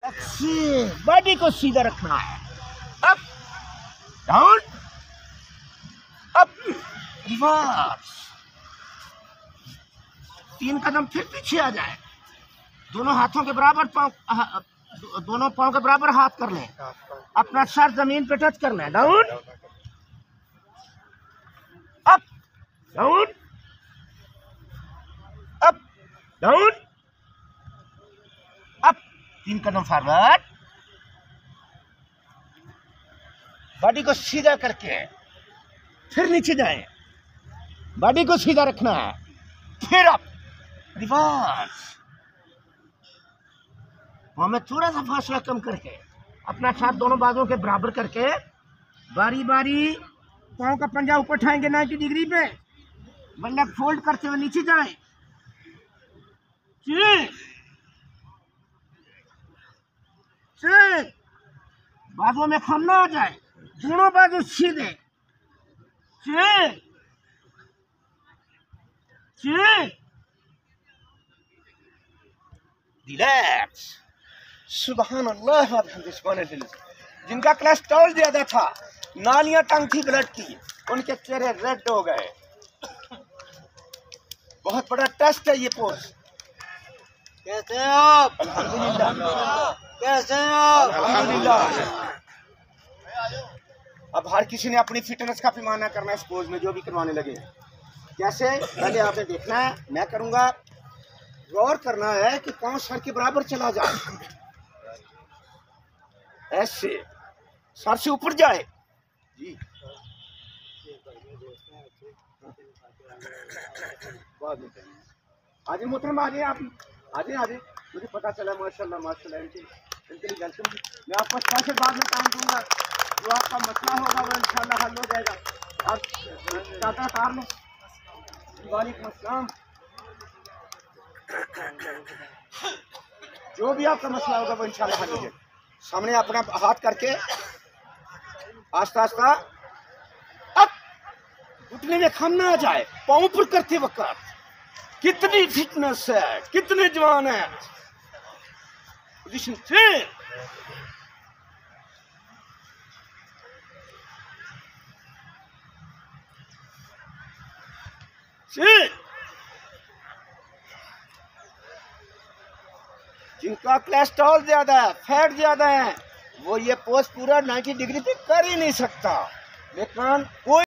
Body को सीधा रखना है। Up down up reverse. 3 कदम फिर पीछे आ जाए। दोनों हाथों के बराबर दोनों पाँव के बराबर हाथ कर लें। अपना सर जमीन पे टच करना है। Down up down up down up. 3 कदम फॉरवर्ड। बॉडी को सीधा करके फिर नीचे जाएं। बॉडी को सीधा रखना है। फिर अप रिवर्स। हमें थोड़ा सा फासला कम करके अपना हाथ दोनों बाजुओं के बराबर करके बारी बारी पाँव का पंजा ऊपर उठाएंगे 90 डिग्री पे। बल्ले फोल्ड करते हुए नीचे जाएं। बाजुओं में खम ना आ जाए। दोनों बाजू सीधे। रिलैक्स। सुभान अल्लाह। जिनका कोलेस्ट्रॉल ज्यादा था, नालियां तंग थी ब्लड की, उनके चेहरे रेड हो गए। बहुत बड़ा टेस्ट है ये पोस्ट। कैसे हैं आप? अल्हम्दुलिल्लाह। कैसे हैं आप? अल्हम्दुलिल्लाह। अब हर किसी ने अपनी फिटनेस का पैमाना करना है। स्पोर्ट्स में जो भी करवाने लगे कैसे, पहले आपने देखना है, मैं करूंगा। गौर करना है कि पाँव सर के बराबर चला जाए। ऐसे सर से ऊपर जाए जी। आजे मोहतरम, आजे आप, आजे आजे। मुझे पता चला माशाल्लाह माशाल्लाह इनके लिए वेलकम। मैं आपको स्पेशल बाद में टाइम दूंगा। जो आपका मसला होगा वो इंशाल्लाह हल हो जाएगा। आप टाटा कार लो। वालेकुम अस्सलाम। जो भी आपका मसला होगा वो इंशाल्लाह हल हो जाएगा। सामने अपना हाथ करके आस्ता आस्ता अब घुटने में खम ना आ जाए। पाँव ऊपर करते वक्त कितनी फिटनेस है, कितने जवान है। पोजीशन 3। जिनका कोलेस्ट्रॉल ज्यादा है, फैट ज्यादा है, वो ये पोस्ट पूरा 90 डिग्री पे कर ही नहीं सकता। लेकिन कोई